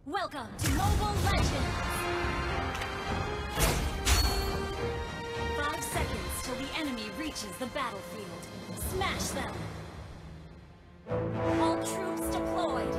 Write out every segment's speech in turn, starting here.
Welcome to Mobile Legends! 5 seconds till the enemy reaches the battlefield. Smash them! All troops deployed!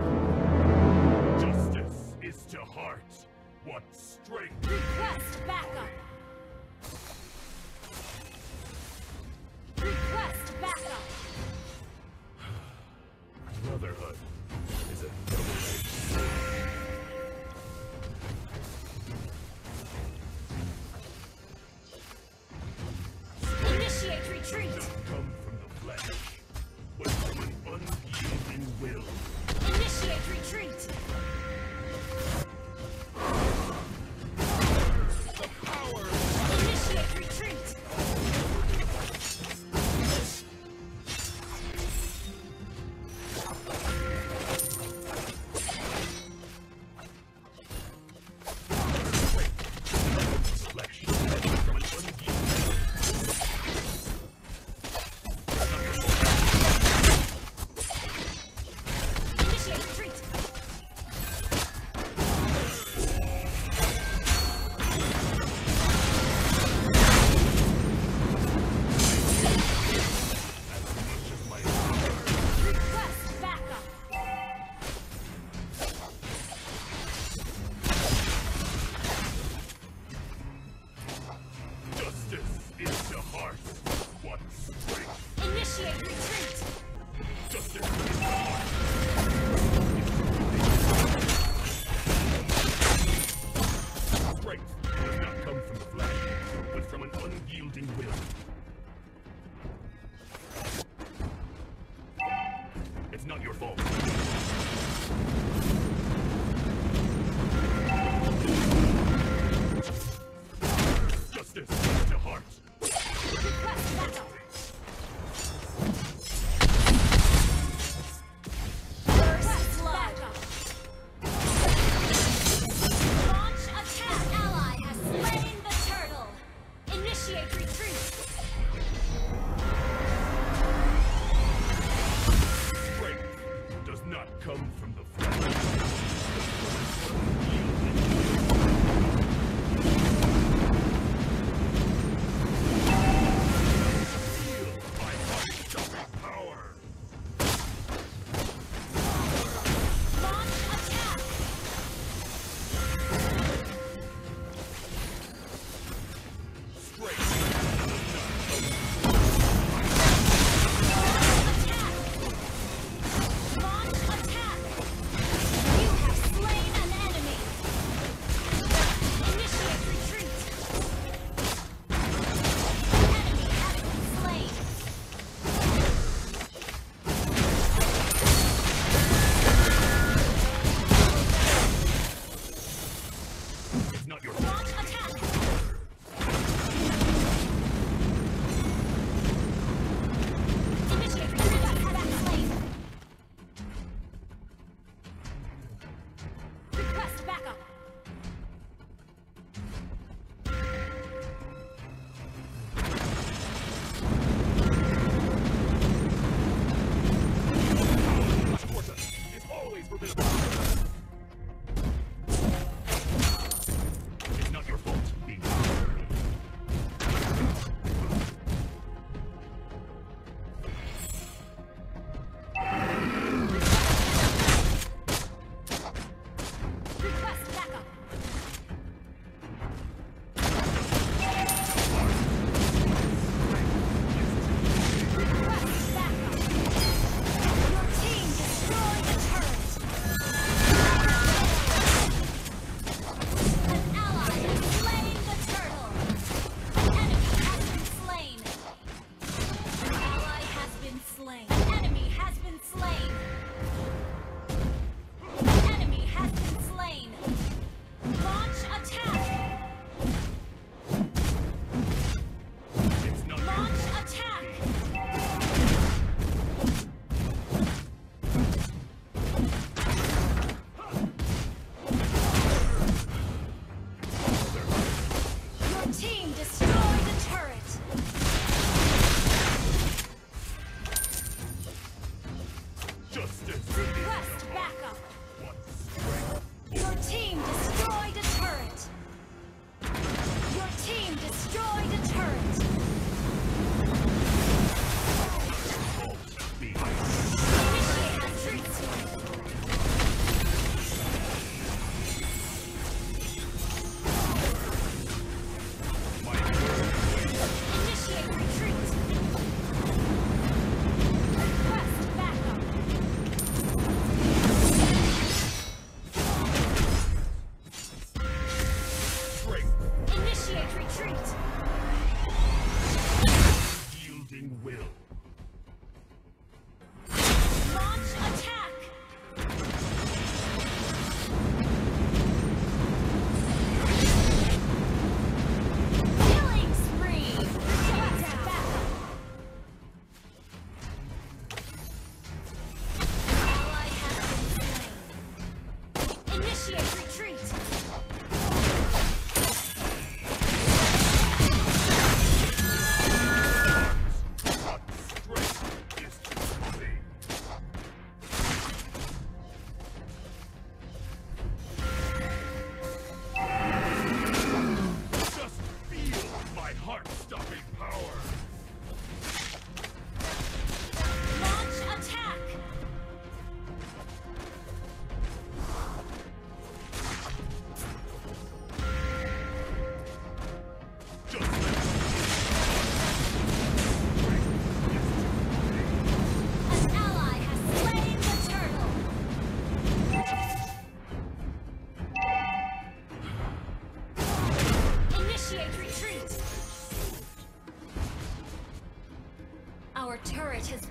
Justice is to heart what strength. Request backup! Request backup! Brotherhood is a double-edged sword. Initiate retreat! Not come from the flesh, but from an unyielding will. Initiate retreat! The power! Initiate retreat! Flesh, from an unyielding Initiate retreat! Request backup! Justice is to heart what strength. Initiate retreat! Justice is to heart. Strength does not come from the flesh, but from an unyielding will. It's not your fault. Justice is to heart. Request backup! First blood! Launch attack! Ally has slain the turtle! Initiate retreat! Strength does not come from the flesh, but from an unyielding will. Feel my heart power. Launch attack! Strength Launch attack!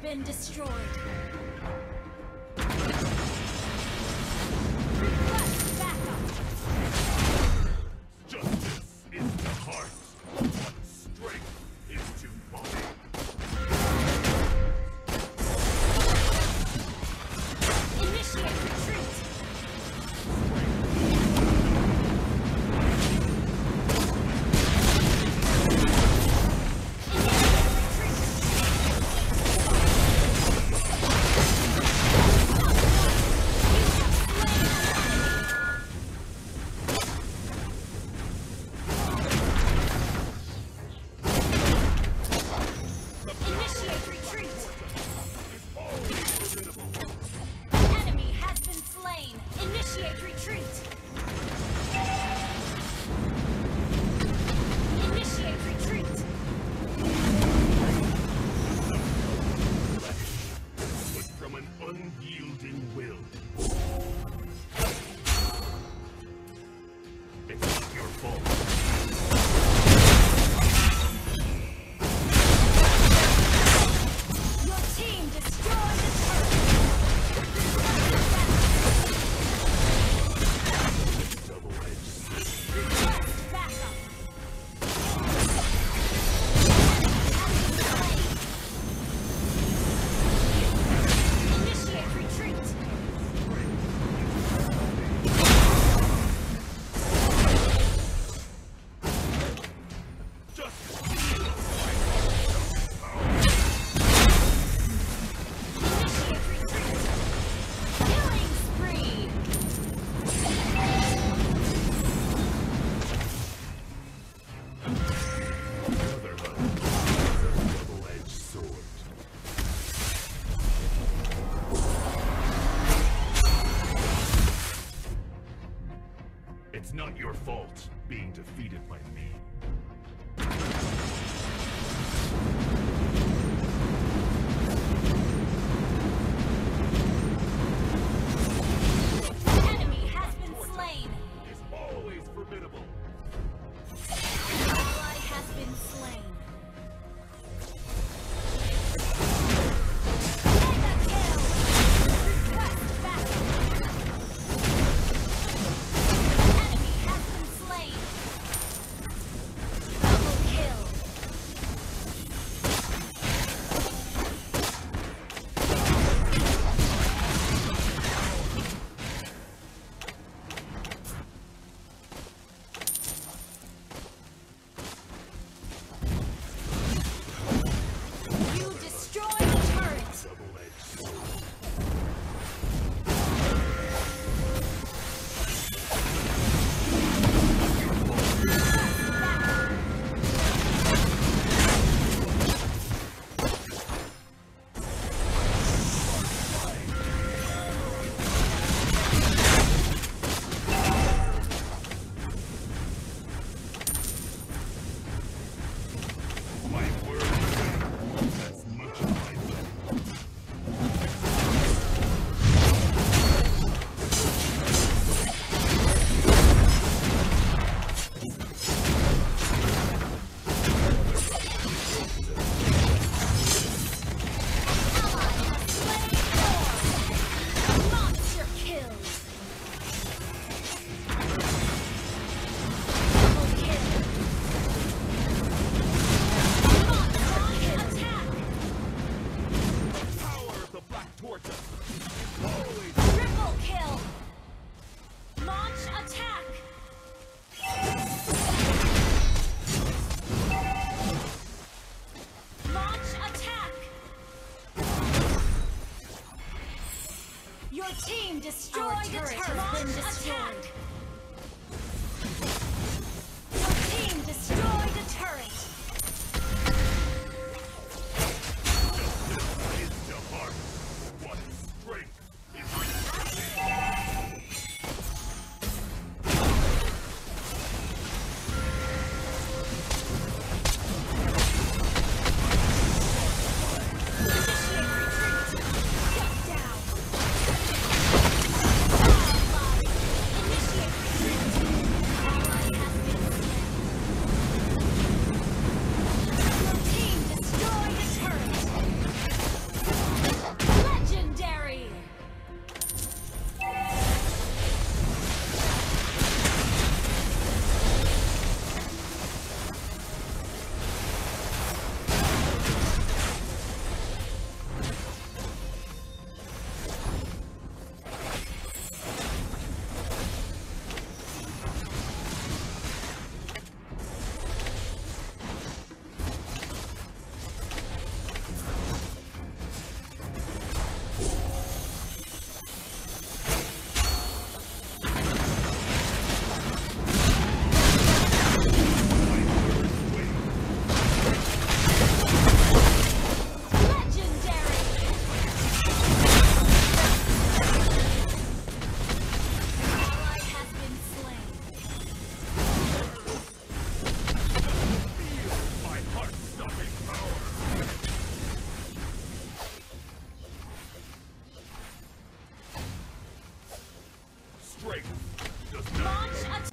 been destroyed. Justice is the heart. What strength is to body. Initiate retreat. Enemy has been slain. Initiate retreat. Initiate retreat. But from an unyielding will. It's not your fault. Your team destroyed the turret. Double-edged sword. Request backup. Initiate retreat. Initiate retreat. Killing spree. Brotherhood is a double-edged sword. It's not your fault being defeated by me. Enemy has been slain. Is always formidable. Ally has been slain. Mega kill. Request backup. Enemy has been slain. Double kill. You destroyed the turret. Double-edged sword. My word has much of my will. Monster kill. Double kill. Monster attack. Power of the Black Tortoise is always Triple kill. Launch attack. Launch attack. Your team destroyed the turret. Launch attack. Your team destroyed the turret. justice is the heart. What strength is Initiate Strength does not Launch come